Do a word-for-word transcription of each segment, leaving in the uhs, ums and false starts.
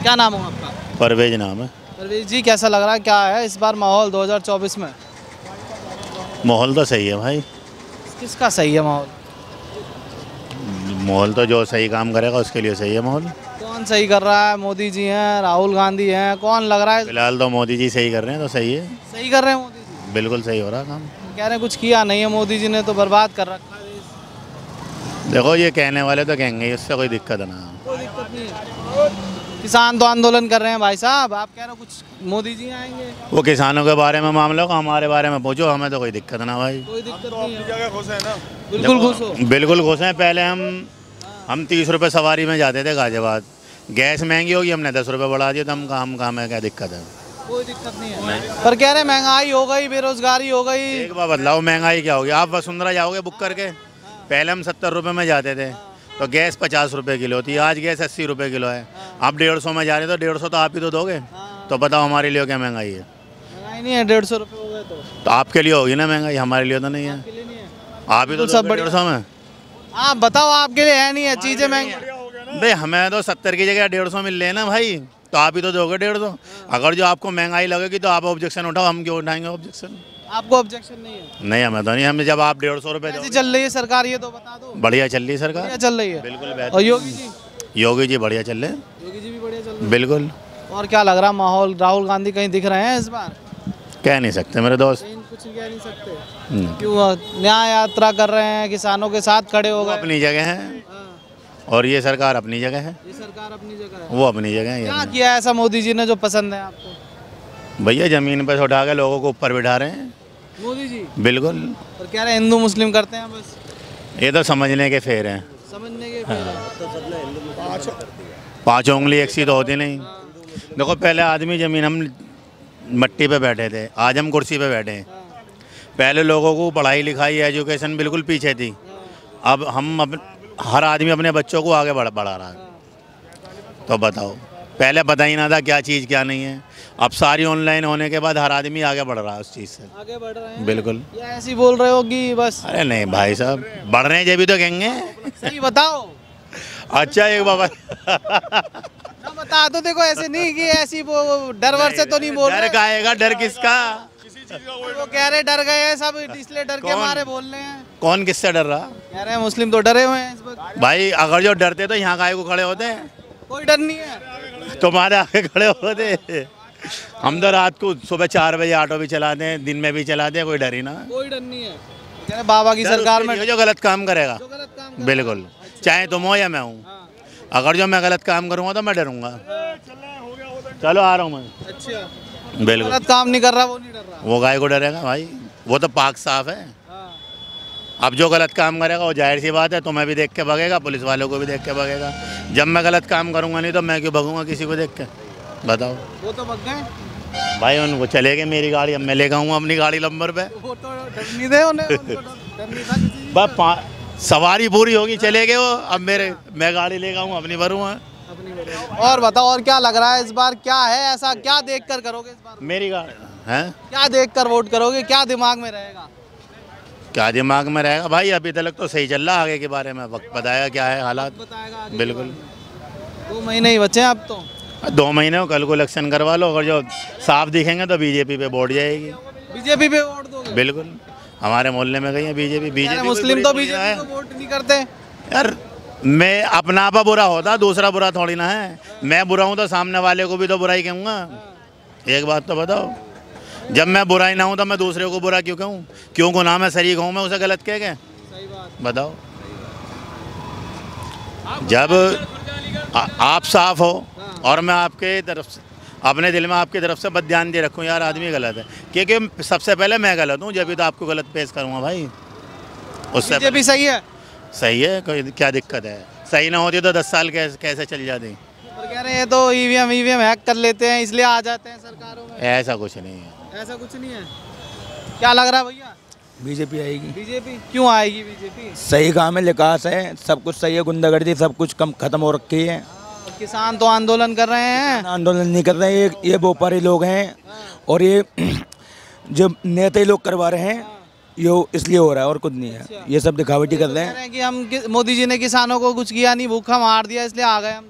क्या नाम है आपका? परवेज नाम है। परवेज जी, कैसा लग रहा है, क्या है इस बार माहौल दो हज़ार चौबीस में? माहौल तो सही है भाई। किसका सही है माहौल? माहौल तो जो सही काम करेगा उसके लिए सही है माहौल। कौन सही कर रहा है? मोदी जी हैं, राहुल गांधी हैं, कौन लग रहा है? फिलहाल तो मोदी जी सही कर रहे हैं तो सही है। सही कर रहे हैं मोदी जी? बिल्कुल सही हो रहा है काम। कह रहे हैं कुछ किया नहीं है मोदी जी ने, तो बर्बाद कर रखा है देश। देखो ये कहने वाले तो कहेंगे, इससे कोई दिक्कत ना। कोई दिक्कत नहीं है। किसान तो आंदोलन कर रहे हैं भाई साहब, आप कह रहे हो कुछ मोदी जी आएंगे? वो किसानों के बारे में मामला हो, हमारे बारे में पूछो, हमें तो कोई दिक्कत ना भाई। कोई दिक्कत नहीं है। खुश है ना? बिल्कुल खुश हो? बिल्कुल खुश हैं। पहले हम हम तीस रुपये सवारी में जाते थे गाजियाबाद, गैस महंगी होगी, हमने दस रुपये बढ़ा दिया, तो हम काम काम है, क्या दिक्कत है? कोई दिक्कत नहीं है। नहीं। पर कह रहे महंगाई हो गई, बेरोजगारी हो गई। एक बार बदलाओ, महंगाई क्या होगी? आप वसुंधरा जाओगे बुक करके, पहले हम सत्तर रुपये में जाते थे तो गैस पचास रुपये किलो थी, आज गैस अस्सी रुपये किलो है। आप डेढ़ सौ में जा रहे तो डेढ़ सौ तो आप ही तो दोगे। तो बताओ हमारे लिए क्या महंगाई है? महंगाई नहीं है, डेढ़ सौ रुपये हो गए तो तो आपके लिए होगी ना महंगाई, हमारे लिए तो नहीं है। आप ही तो सब डेढ़ सौ में। आप बताओ, आपके लिए है नहीं है चीज़ें महंगी? भाई हमें तो सत्तर की जगह डेढ़ सौ मिल रहे हैं ना भाई, तो आप ही तो दोगे डेढ़ सौ। अगर जो आपको महंगाई लगेगी तो आप ऑब्जेक्शन उठाओ, हम क्यों उठाएंगे ऑब्जेक्शन? आपको ऑब्जेक्शन नहीं है? नहीं, हमें तो नहीं। हमें जब आप डेढ़ सौ रुपये कैसी चल रही है सरकार, ये तो बता दो। बढ़िया चल रही है सरकार। बढ़िया चल रही है, बिल्कुल बेहतर। और योगी जी? योगी जी बढ़िया चल रहे हैं। योगी जी भी बढ़िया चल रहे हैं। बिल्कुल। और क्या लग रहा है माहौल, राहुल गांधी कहीं दिख रहे हैं इस बार? कह नहीं सकते मेरे दोस्त। कुछ कह नहीं सकते। क्यों? न्याय यात्रा कर रहे हैं, किसानों के साथ खड़े हो गए। अपनी जगह है और ये सरकार अपनी जगह है। ये सरकार अपनी जगह है, वो अपनी जगह है। क्या किया ऐसा मोदी जी ने जो पसंद है आपको? भैया जमीन पर से उठा के लोगों को ऊपर बिठा रहे हैं मोदी जी। बिल्कुल। और कह रहे हैं हिंदू मुस्लिम करते हैं बस। ये तो समझने के फेर हैं। समझने के फेर हैं। पाँचों उंगली एक सी तो होती नहीं। देखो पहले आदमी जमीन, हम मट्टी पे बैठे थे, आज हम कुर्सी पे बैठे हैं। पहले लोगों को पढ़ाई लिखाई एजुकेशन बिल्कुल पीछे थी, अब हम अब हर आदमी अपने बच्चों को आगे बढ़ बढ़ा रहा है। तो बताओ, पहले पता ही ना था क्या चीज़ क्या नहीं है, अब सारी ऑनलाइन होने के बाद हर आदमी आगे बढ़ रहा है उस चीज़ से। आगे बढ़ रहे हैं बिल्कुल। या ऐसे ही बोल रहे हो कि बस? अरे नहीं भाई साहब, बढ़ रहे हैं जब भी तो कहेंगे। सही बताओ। अच्छा एक बाबा ना बता दो। देखो ऐसे नहीं कि ऐसी वो डर वर से तो नहीं बोल रहे। डर का आएगा, डर किसका? वो कह रहे डर गए हैं सब, इसलिए डर के मारे बोल रहे हैं। कौन किससे डर रहा? कह रहे हैं मुस्लिम तो डरे हुए हैं इस वक्त। भाई अगर जो डरते तो यहाँ काहे को खड़े होते हैं? कोई डर नहीं है, तुम्हारे आगे खड़े होते। हम तो रात को सुबह चार बजे ऑटो भी चलाते हैं, दिन में भी चलाते हैं, कोई डर ही ना। कोई डर नहीं है। कह रहे बाबा की सरकार में जो गलत काम करेगा, जो गलत काम बिल्कुल, चाहे तुम हो या मैं हूँ, अगर जो मैं गलत काम करूँगा तो मैं डरूंगा। चलो आ रहा हूँ मैं। अच्छा, बिल्कुल। गलत काम नहीं कर रहा वो नहीं डर रहा। वो गाय को डरेगा भाई, वो तो पाक साफ है। अब जो गलत काम करेगा वो जाहिर सी बात है तुम्हें भी देख के भगेगा, पुलिस वालों को भी देख के भगेगा। जब मैं गलत काम करूँगा नहीं तो मैं क्यों भगूंगा किसी को देख के? बताओ। वो तो भग गए भाई, उनको चले गए मेरी गाड़ी, अब मैं ले आऊँगा अपनी गाड़ी नंबर पे। वो तो डर नहीं दे उन्हें, उनको डर नहीं था किसी बस सवारी पूरी होगी, चले गए वो, अब मेरे मैं गाड़ी ले आऊँगा अपनी भरूँगा। और बताओ, और क्या लग रहा है इस बार, क्या है ऐसा, क्या देख कर करोगे इस बार? मेरी गाड़ी है, क्या देख कर वोट करोगे, क्या दिमाग में रहेगा? क्या दिमाग में रहेगा भाई, अभी तक तो सही चल रहा, आगे के बारे में वक्त बताएगा क्या है हालात। बताएगा बिल्कुल। दो महीने ही बचे हैं अब तो। दो महीने हो, कल को इलेक्शन करवा लो, अगर जो साफ दिखेंगे तो बीजेपी पे वोट जाएगी। बीजेपी पे वोट दोगे? बिल्कुल, हमारे मोहल्ले में गई है बीजेपी। बीजेपी मुस्लिम तो बीजेपी को वोट नहीं करते यार। मैं अपना आपा बुरा होता, दूसरा बुरा थोड़ी ना है। मैं बुरा हूँ तो सामने वाले को भी तो बुराई कहूँगा। एक बात तो बताओ, जब मैं बुराई ना हूँ तो मैं दूसरे को बुरा क्यों कहूँ? क्यों को ना मैं शरीक हूँ मैं उसे गलत कह के? सही बात। बताओ। जब आ, आप साफ हो और मैं आपके तरफ से, अपने दिल में आपकी तरफ से बद ध्यान दे रखूँ यार आदमी गलत है, क्योंकि सबसे पहले मैं गलत हूँ, जब भी तो आपको गलत पेश करूँगा भाई। उससे बीजेपी सही है? सही है, कोई क्या दिक्कत है? सही ना होती तो दस साल कैसे कैसे चल जाती? और कह रहे हैं तो ईवीएम ईवीएम हैक कर लेते हैं इसलिए आ जाते हैं सरकारों में। ऐसा कुछ नहीं है। ऐसा कुछ नहीं है। क्या लग रहा है भैया? बीजेपी आएगी। बीजेपी क्यों आएगी? बीजेपी सही काम है, विकास है, सब कुछ सही है, गुंडागर्दी सब कुछ कम खत्म हो रखी है। किसान तो आंदोलन कर रहे हैं। आंदोलन नहीं कर रहे हैं, ये ये व्यापारी लोग हैं और ये जो नेता लोग करवा रहे हैं, ये इसलिए हो रहा है और कुछ नहीं है। ये सब दिखावटी कर रहे हैं कि हम मोदी जी ने किसानों को कुछ किया नहीं, भूखा मार दिया इसलिए आ गए हम धरना करने।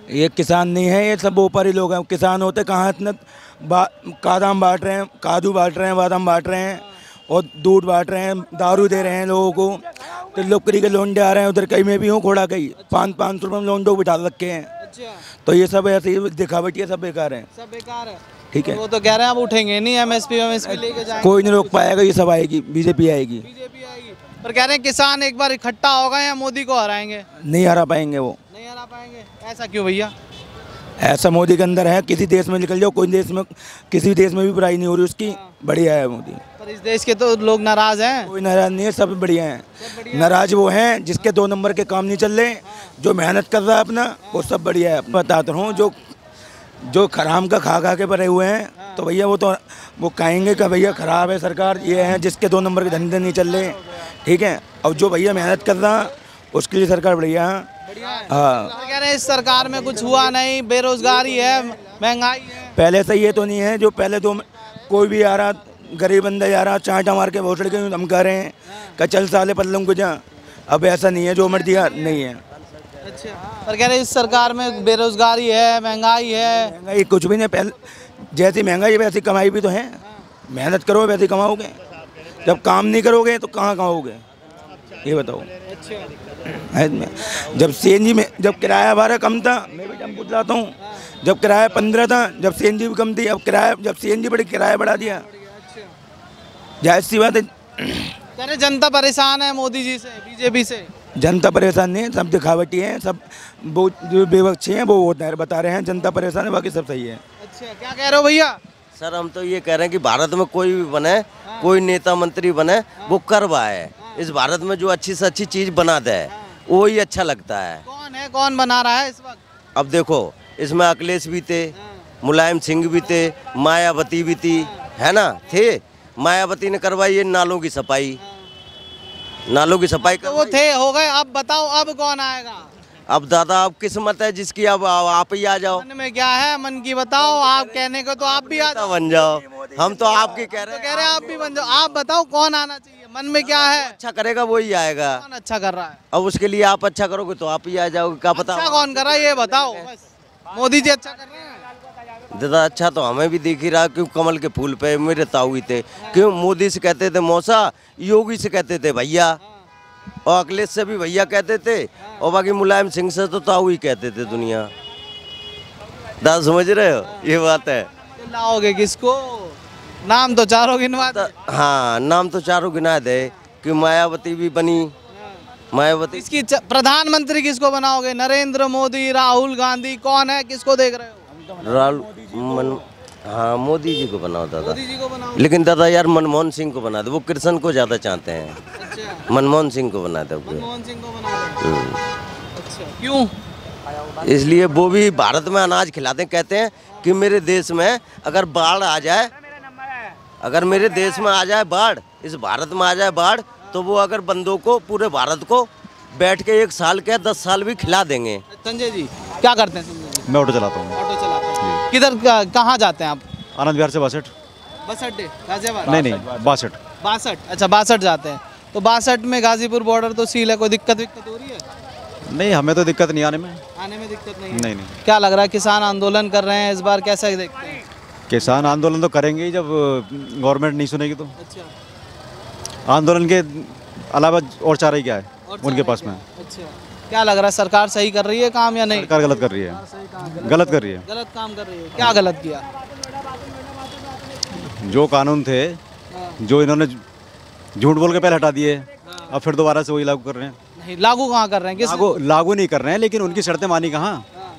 ये किसान नहीं है, ये सब व्यापारी लोग हैं। किसान होते कहाँ इतना बादाम बांट रहे हैं, काजू बांट रहे हैं, बादाम बांट रहे हैं और दूध बांट रहे हैं, दारू दे रहे हैं लोगों को। तो लोकरी के लोन आ रहे हैं, उधर कहीं में भी हूँ खोड़ा कहीं पाँच पाँच सौ रुपये में लोन दो बिठा रखे हैं। अच्छा, तो ये सब ऐसे ही दिखावटी है, सब बेकार है। सब बेकार है। ठीक है, वो तो कह रहे हैं अब उठेंगे नहीं, एमएसपी एमएसपी लेके जाएंगे। कोई नहीं रोक पाएगा, ये सब आएगी, बीजेपी आएगी। बीजेपी आएगी, पर कह रहे हैं किसान एक बार इकट्ठा होगा या मोदी को हराएंगे। नहीं हरा पाएंगे वो, नहीं हरा पाएंगे। ऐसा क्यों भैया? ऐसा मोदी के अंदर है। किसी देश में निकल जाओ, कोई देश में, किसी देश में भी बुराई नहीं हो रही उसकी, बढ़िया है मोदी। पर इस देश के तो लोग नाराज हैं। कोई नाराज नहीं है, सब बढ़िया हैं। नाराज वो हैं जिसके दो नंबर के काम नहीं चल रहे, जो मेहनत कर रहा है अपना वो सब बढ़िया है। बताता हूँ, जो जो खराम का खा खा के पड़े हुए हैं तो भैया वो तो वो कहेंगे कि भैया खराब है सरकार, ये है जिसके दो नंबर के धंधे नहीं चल रहे। ठीक है, और जो भैया मेहनत कर रहा उसके लिए सरकार बढ़िया है। हाँ, कह रहे हैं इस सरकार में कुछ हुआ नहीं, बेरोजगारी है, महंगाई है। पहले से ये तो नहीं है जो पहले तो कोई भी आ रहा गरीब बंदा जा रहा चांटा मार के भोसड़ के हम कह रहे हैं कि चल साले पल्लम को जा। अब ऐसा नहीं है, जो मर दिया नहीं है। अच्छा, पर कह रहे हैं इस सरकार में बेरोजगारी है, महंगाई है। महंगाई कुछ भी नहीं, पहले जैसी महंगाई वैसी कमाई भी तो है। मेहनत करो वैसे कमाओगे, जब काम नहीं करोगे तो कहाँ कमाओगे ये बताओ। है में जब सीएनजी में जब किराया भाड़ा कम था, मैं भी टेम्पो चलाता हूँ, जब किराया पंद्रह था, जब सीएनजी भी कम थी, अब किराया जब सीएनजी बढ़ी किराया बढ़ा दिया। जाहिर सी बात है, कह रहे जनता परेशान है मोदी जी से, बीजेपी से। जनता परेशान नहीं है, सब दिखावटी हैं, सब वो जो बेवकछे हैं वो होता है बता रहे हैं जनता परेशान है, बाकी सब सही है। अच्छा, क्या कह रहे हो भैया? सर हम तो ये कह रहे हैं कि भारत में कोई भी बने, कोई नेता मंत्री बने, वो करवाए। इस भारत में जो अच्छी से अच्छी चीज़ बना दे वो ही अच्छा लगता है। कौन है, कौन बना रहा है इस वक्त? अब देखो, इसमें अखिलेश भी थे, मुलायम सिंह भी थे, मायावती भी थी, है ना, थे। मायावती ने करवाई ये नालों की सफाई, नालों की सफाई तो वो थे, हो गए। अब बताओ अब कौन आएगा? अब दादा अब किस्मत है जिसकी, अब आप ही आ जाओ। मन में क्या है, मन की बताओ। आप कहने को तो आप भी आ जाओ, बन जाओ। हम तो आपकी कह रहे तो कह रहे हैं आप भी बन जाओ। आप बताओ कौन आना चाहिए, मन में क्या है? अच्छा करेगा वही आएगा। कौन अच्छा कर रहा है? अब उसके लिए आप अच्छा करोगे तो आप ही आ जाओगे, क्या पता। अच्छा कौन कर रहा है ये बताओ बस। मोदी जी अच्छा कर रहे हैं? दादा अच्छा तो हमें भी दिख ही रहा, क्यों कमल के फूल पे मेरे ताऊ ही थे। क्यों मोदी से कहते थे मौसा, योगी से कहते थे भैया, और अखिलेश से भी भैया कहते थे, और बाकी मुलायम सिंह से तो ताऊ ही कहते थे दुनिया। दादा समझ रहे हो, ये बात है। तो लाओगे किसको? नाम तो चारों गिनवा दे। हाँ, नाम तो चारों गिना दे कि मायावती भी बनी, मायावती। इसकी च- प्रधानमंत्री किसको बनाओगे? नरेंद्र मोदी, राहुल गांधी, कौन है, किसको देख रहे हो? राहुल मन हाँ मोदी जी को बनाओ दादा। मोदी जी को बनाओ। लेकिन दादा यार मनमोहन सिंह को बना दो, वो कृष्ण को ज़्यादा चाहते हैं। अच्छा, मनमोहन सिंह को बना दो। मनमोहन सिंह को बना दो। अच्छा, क्यों? इसलिए वो भी भारत में अनाज खिलाते हैं, कहते हैं कि मेरे देश में अगर बाढ़ आ जाए, अगर मेरे देश में आ जाए बाढ़, इस भारत में आ जाए बाढ़, तो वो अगर बंदों को पूरे भारत को बैठ के एक साल के दस साल भी खिला देंगे। संजय जी क्या करते हैं? संजय जी मैं ऑटो चलाता हूँ। ऑटो चलाते हैं। किधर का- कहाँ जाते हैं आप? आनंद विहार से बासठ। बस अड्डे गाजियाबाद? नहीं नहीं बासठ। बासठ। अच्छा, बासठ जाते हैं। तो बासठ में गाजीपुर बॉर्डर तो सील है, कोई दिक्कत विक्कत हो रही है? नहीं हमें तो दिक्कत नहीं आने में। आने में दिक्कत नहीं है? नहीं नहीं क्या लग रहा है, किसान आंदोलन कर रहे हैं इस बार, कैसा देखते हैं? किसान आंदोलन तो करेंगे ही जब गवर्नमेंट नहीं सुनेगी तो। अच्छा, आंदोलन के अलावा और चारा ही क्या है और उनके चारा पास क्या में। है? अच्छा, क्या लग रहा है, सरकार सही कर रही है काम या नहीं? सरकार गलत कर रही है, गलत कर रही है। गलत काम कर रही है। क्या गलत किया? जो कानून थे जो इन्होंने झूठ बोल के पहले हटा दिए, अब फिर दोबारा से वही लागू कर रहे हैं। नहीं, लागू कहाँ कर रहे हैं? किस लागू लागू नहीं कर रहे हैं, लेकिन उनकी शर्तें मानी कहाँ।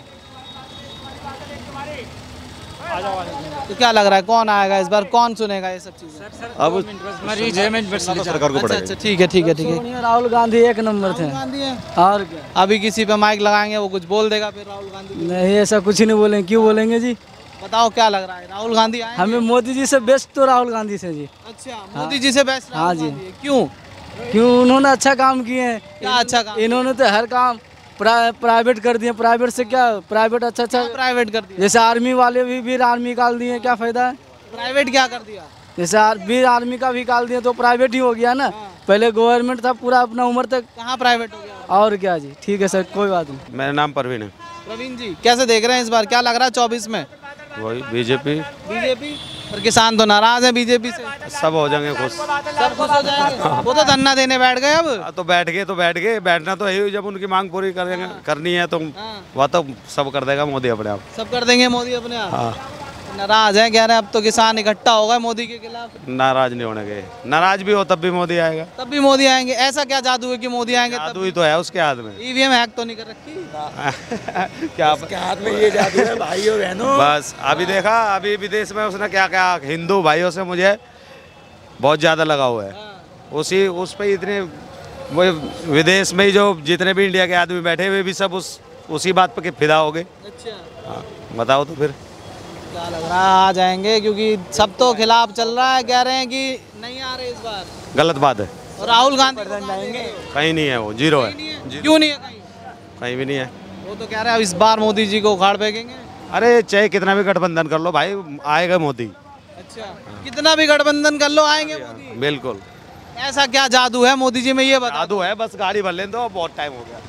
तो क्या लग रहा है, कौन आएगा इस बार, कौन सुनेगा ये सब चीजें? अब मरीज है मैं सरकार को अच्छा पड़ेगा। अच्छा, ठीक है ठीक है ठीक है। राहुल गांधी एक नंबर थे। राहुल गांधी है। और क्या? अभी किसी पे माइक लगाएंगे वो कुछ बोल देगा, फिर राहुल गांधी। नहीं ऐसा कुछ नहीं बोलेंगे, क्यों बोलेंगे जी? बताओ क्या लग रहा है, राहुल गांधी आएंगे? हमें मोदी जी से बेस्ट तो राहुल गांधी से जी। अच्छा, मोदी जी से बेस्ट हाँ राहुल जी। गांधी है। क्यों? क्यों? उन्होंने अच्छा काम किए हैं। क्या अच्छा काम? इन्होंने तो हर काम प्रा, प्राइवेट कर दिए। प्राइवेट से क्या, प्राइवेट अच्छा अच्छा प्राइवेट कर दिया। जैसे आर्मी वाले भी वीर आर्मी निकाल दिए, क्या फायदा है? प्राइवेट क्या कर दिया? जैसे आर, वीर आर्मी का भी निकाल दिए तो प्राइवेट ही हो गया ना। पहले गवर्नमेंट था पूरा अपना उम्र तक। कहाँ प्राइवेट हो गया? और क्या जी, ठीक है सर, कोई बात नहीं। मेरा नाम परवीन है। प्रवीण जी कैसे देख रहे हैं इस बार, क्या लग रहा है चौबीस में? वही बीजेपी। बीजेपी। पर किसान तो नाराज है बीजेपी से। सब हो जाएंगे खुश। सब खुश हो जाएंगे। वो तो धरना देने बैठ गए अब। हाँ, तो बैठ गए तो बैठ गए, बैठना तो है ही, जब उनकी मांग पूरी करेंगे करनी है तो वह तो सब कर देगा मोदी अपने आप। सब कर देंगे मोदी अपने आप। हाँ। नाराज है, कह रहे हैं अब तो किसान इकट्ठा होगा मोदी के खिलाफ। नाराज नहीं होने गए, नाराज भी हो तब भी मोदी आएगा। तब भी मोदी आएंगे? ऐसा क्या जादू है कि मोदी आएंगे तब? जादू ही तो है उसके हाथ में। ईवीएम हैक तो नहीं कर रखी? क्या उसके हाथ में ये जादू है भाइयों बहनों। बस अभी देखा, अभी विदेश में उसने क्या क्या, हिंदू भाइयों से मुझे बहुत ज़्यादा लगाव है। उसी उस पे इतने वो विदेश में ही जो जितने भी इंडिया के आदमी बैठे हुए भी सब उस उसी बात पे फिदा हो गए। अच्छा, हाँ, बताओ तो फिर क्या लग रहा है आ जाएंगे? क्योंकि सब तो खिलाफ चल रहा है, कह रहे हैं कि नहीं आ रहे इस बार। गलत बात है। और राहुल गांधी को जाएंगे? कहीं नहीं है, वो जीरो है। क्यों नहीं है कहीं? कहीं भी नहीं है। वो तो कह रहे हैं इस बार मोदी जी को उखाड़ फेंकेंगे। अरे चाहे कितना भी गठबंधन कर लो भाई, आएगा मोदी। अच्छा, कितना भी गठबंधन कर लो आएंगे मोदी। बिल्कुल। ऐसा क्या जादू है मोदी जी में, ये बता। जादू है, बस गाड़ी भर लें तो बहुत टाइम हो गया।